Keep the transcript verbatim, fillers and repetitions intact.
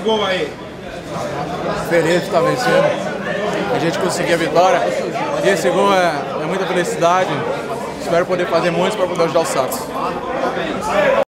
gol aí? Feliz de estar vencendo. A gente conseguir a vitória. E esse gol é, é muita felicidade. Espero poder fazer muitos para poder ajudar o Santos.